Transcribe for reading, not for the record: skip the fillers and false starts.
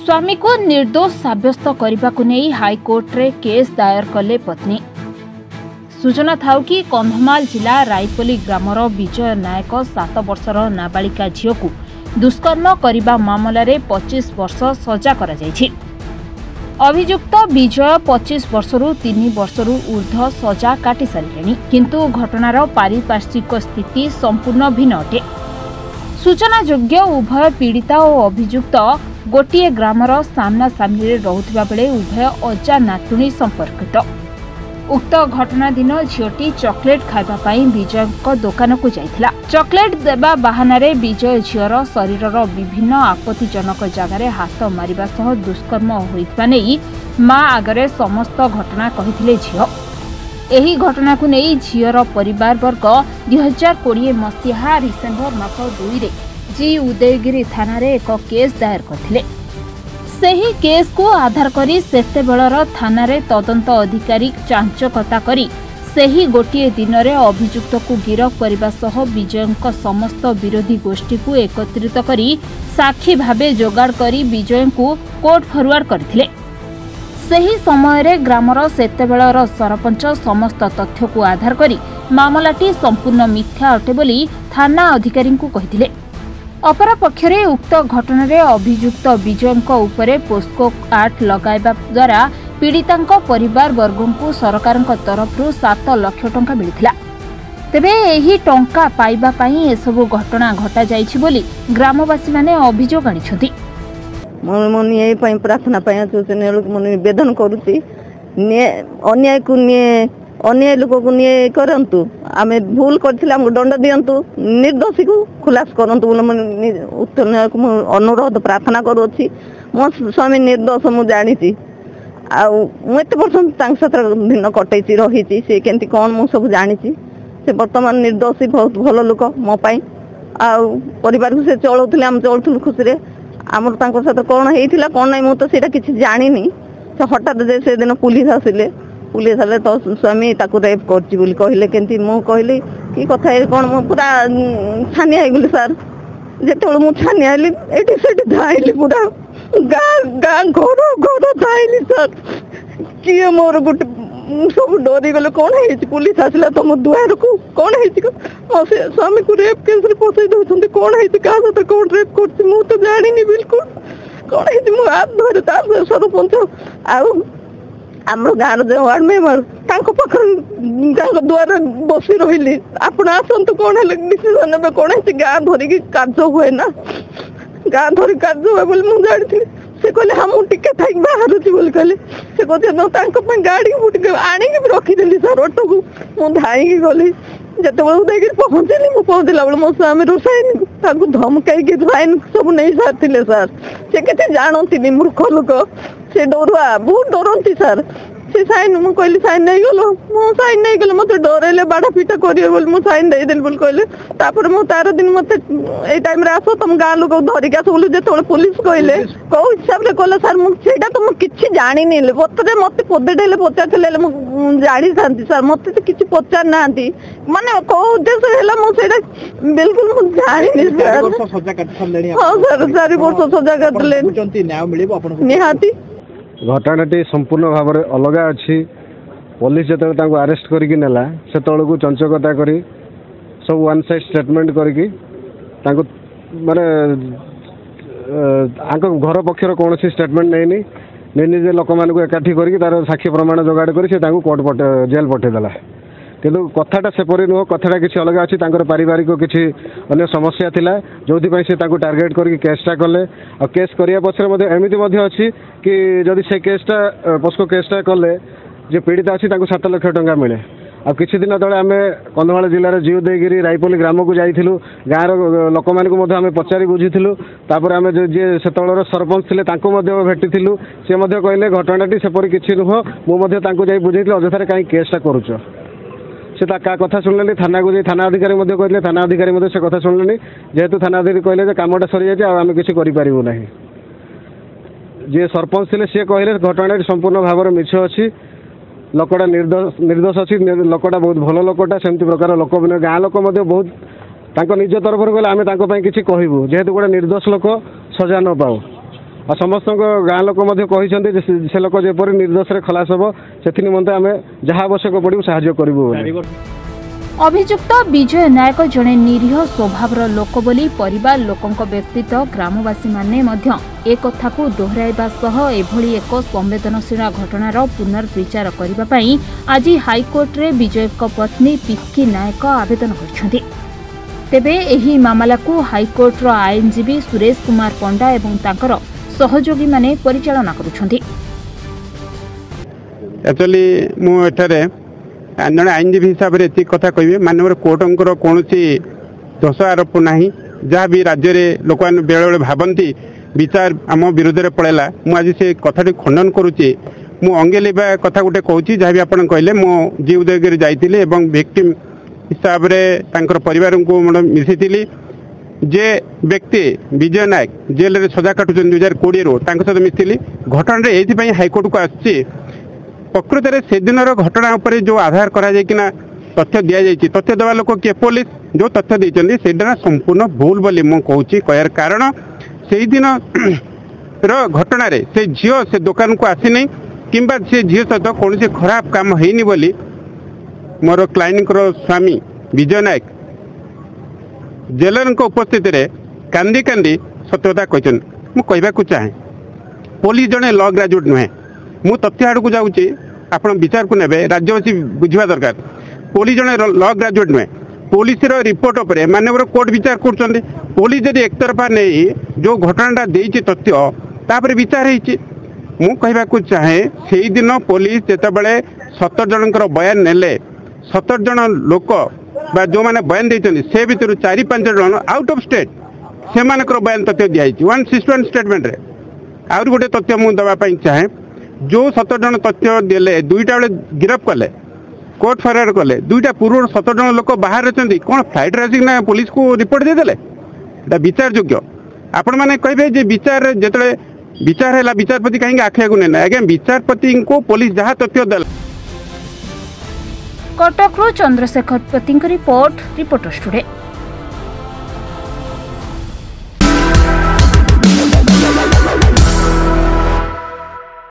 स्वामी को निर्दोष साब्यस्त करने को नहीं हाईकोर्ट रे केस दायर कले पत्नी। सूचना थाउ कि कंधमाल जिला रायपली ग्रामर विजय नायक 7 वर्षर नाबालिका झील को दुष्कर्म करने मामला रे 25 वर्ष सजा करा जायछि। अभियुक्त विजय 25 वर्षरू 3 वर्षरू ऊर्ध्व सजा काटी सारे किंतु घटनार पारिपार्श्विक स्थिति संपूर्ण भिन्न अटे। सूचना योग्य उभय पीड़िता और अभियुक्त गोटे ग्रामर सामना सामने रहुथिबा बेले उभय अजा नातुणी संपर्कित। उक्त घटना दिन झीटी चॉकलेट खाइबा पई विजय दुकान को जाइथिला। चॉकलेट देबा बहानारे विजय झीर शरीरर विभिन्न आपत्तिजनक जगार हाथ मारिबा सह दुष्कर्म होइथिबा नै मां आगरे समस्त घटना कहिथिले झील। एही घटना को नहीं झीर परिवार वर्ग 2020 मसीहा डिसेम्बर मास 2 रे जी उदयगिरी थाना रे एक केस दायर करथिले। सही केस को आधार करी सेतेबेलर थाना रे तदंत अधिकारी चांचकता करी सही गोटे दिन रे अभियुक्त को गिरफ करबा सह विजयଙ୍କ समस्त विरोधी गोष्ठी को एकत्रित करी साक्षी भावे जोगाड़ करी विजय को कोर्ट फरवर्ड करथिले। सही समय रे ग्रामर सेतेबेलर सरपंच समस्त तथ्य को आधार करी मामलाटी संपूर्ण मिथ्या अटे बोली थाना अधिकारी को कहिथिले। अपरा पक्षरे उक्त घटना रे अभियुक्त विजयଙ୍କ उपरे पोस्को एक्ट लगाइबा द्वारा पीड़ितांक परिवार वर्गों को सरकारଙ୍କ तरफरु 7 लाख टंका मिलिथिला। तेबे एही टंका पाइबा पई एसबु घटना घटा जाइछि बोली ग्रामवासी माने अभियोग आनिछथि। मन ये प्रार्थना निवेदन करुच्ची अन्याय को अन्याय लोक को करंतु आम भूल कर दंड दिंतु निर्दोषी को खुलास करंतु उक्त न्याय को अनुरोध प्रार्थना करुच्ची। मो स्वामी निर्दोष मु जानी आते वर्ष दिन कटे रही सी केमती कौन मु सब जानी से बर्तमान निर्दोषी बहुत भल लोक मो परिवार को से चलाऊे आम चलुलु खुशी आमर सहित कौन होता कौन ना मुझे किसी जानी हठात से दिन पुलिस आसिले तो स्वामी रेप कर कहले केमती मु कहली कि कथा कौन मु पूरा छानिया गली सार जो मुझे छानिया धाइली पूरा गाँ घर घर धाइली सार किए मोर गोटे सब डरी गले कौन है पुलिस आसला तो मो दुआर को कौन है मो स्वामी को रेप केस फसई दौरान कौन है क्या सहित कौन रेप कर तो जानी बिल्कुल कौन है मो हाथ धरे तार सरपंच आम गाँव जो वार्ड मेम्बर द्वारा बसी रही आप आसतु कौन है डिसीजन ने कौन है गाँ धरिकी कार्य हुए ना गाँ धरी कार्य हुए बोले मुझे जानी से कहले हाँ मुझे टे बाहर बोली कहले से कहते गाड़ी मुझे आणिकी रखीदेली सर ऑटो को मुझे धाई गली जिते उदयगिरी पहुँचली मुझे पहुँचला बेले मो स्वामी साइन धमकई साइन सब नहीं सारी सर से के जानती मूर्ख लोक से डरुआ बहुत डरती सर से साइन मुझे कहली साइन नहीं गल मो साइन नहीं गले मत डरइले बाड़ा पिटा करेंगे बोली मुझे साइन देदेली बोली कहले तापर मो 13 दिन मत टाइम आस तुम गाँ लोक धरिक आस बोली जो पुलिस कहले कौ हिसाब से कहला सर मुझे किसी जानी मत मत पदेटे पचार जानी था सर मत किसी पचार ना माने कौ उद्देश्य है मुझे बिल्कुल मुझे जानी हाँ सर 4 वर्ष सजा काटले निहाती घटनाटी संपूर्ण भाव में अलग अच्छी पुलिस जो अरेस्ट करके नेला से को चंचकता करी सब वन साइड स्टेटमेंट करके माने घर पक्षर कौन स्टेटमेंट नहीं निजे लोक मान एकाठी करके तार साक्षी प्रमाण जोगाड़ कर कोर्ट जेल पठेदेला किंतु कथाटा सेपरी नुह कथाटा किसी अलग अच्छी पारिवारिक किसी अन्य समस्या थिला जो से टार्गेट करके केसटा कले और केस करने पक्षर एमती अच्छी कि जदि से केसटा पोस्को केसटा कले जो पीड़िता अच्छी 7 लाख टंका मिले। आ किसी दिन तले आम कंधमाल जिलार जी उदयगिरी रायपली ग्राम को जाइलु गाँव लोक मैंने पचारि बुझीलु तापर आम जी से सरपंच थे भेटी सी कहले घटनाटी सेपरी किसी नुह मुझे बुझे अଯथार कहीं केसटा करुच से कथा शुणिले थाना को थाना अधिकारी कहते थाना अधिकारी से कथा शुणिले जेहेतु थाना अधिकारी कहले कमटा सरी जाए आम किसी करूँ जी सरपंच थे सी कहले घटना संपूर्ण भाव में मिछ अच्छी लोकटा निर्दोष अच्छी लोकटा बहुत भल लोकटा सेमती प्रकार लोक गाँ लोक बहुत निज तरफ कहले आम किसी कहूँ जेहेतु गोटे निर्दोष लोक सजा न पाऊ आ समस्त गाँ लोक से लोक जेपरी निर्दोष खलास हम से निमंते आम जहाँ आवश्यक पड़ो साहाय्य करूँ। अभियुक्त विजय नायक जड़े निरीह स्वभावर लोक बोली परिवार लोकंक व्यतीत ग्रामवासी माने मध्य एक कथा को दोहराइबा सह एभली एक संवेदनशील घटनार पुनर्विचार करबा पई आज हाईकोर्ट रे विजय पत्नी पिक्की नायक आवेदन करछन्ती। तेबे एही मामला को हाईकोर्ट रो आईनजीवी सुरेश कुमार पंडा एवं तांकर सहयोगी माने परिचालना करुछन्ती। एक्चुअली मु एठारे जड़े आईनजीवी हिसाब से ये कथा कहे मानव कोर्टर कौन दोष आरोप ना जहाँ भी राज्य में लोक मैंने बेले बेले भावती विचार आम विरोध में पड़ेगा मुझे से कथा खंडन करुच्ची मु अंगे लिबा कथा गोटे कहूँ जहाँ भी आप कहले मो जी उदयगिरी जाइए विक्टिम हिसाब से परिवार को मिसी जे व्यक्ति विजय नायक जेल में सजा काटुन 2020 सहित मिसली घटना ये हाईकोर्ट को आसी प्रकृत में से दिन घटना उपर जो आधार करा तथ्य दि जाए तथ्य देवा लोक किए पुलिस जो तथ्य देते से संपूर्ण भूल बोली मु कहूँ कहर कारण से दिन घटन से झील से दुकान को आसी नहीं किंबा से झील सहित कौन खराब काम होनी बोली मोर क्लाइंट स्वामी विजय नायक जेलर उपस्थित कांदी कांदी सत्यता कहते मुझे चाहे पुलिस जड़े लॉ ग्रेजुएट नुहे मु तथ्य आड़ को जाऊँगी आप विचार को ने राज्यवासी बुझा दरकार पुलिस जड़े लॉ ग्रेजुएट नुहे पुलिस रिपोर्ट उपर मानव कोर्ट विचार कर पुलिस जब एक तरफा नहीं जो घटना देती तथ्य तापर विचार हो कहवाक चाहे से दिन पुलिस जितेबाला 17 जनकर बयान नेले 17 जन लोक जो मैंने बयान देते से भितर 4-5 जन आउट ऑफ स्टेट से बयान तथ्य दिखाई 161 स्टेटमेंट रे आउर गोटे तथ्य मुझे देवाई चाहे जो 17 जन तथ्य देले दुईटा बेले गिरफ कले कोर्ट फरार कले दुईटा पूर्व 17 जन लोक बाहर रही कौन फ्लाइट आसिक ना पुलिस को रिपोर्ट देदेले विचार योग्य आपण मैंने कहे विचार जो विचार है विचारपति कहीं आखिया को नहीं आज्ञा विचारपति को पुलिस जहाँ तथ्य दे। कटक चंद्रशेखर पति रिपोर्ट रिपोर्टर्स टुडे।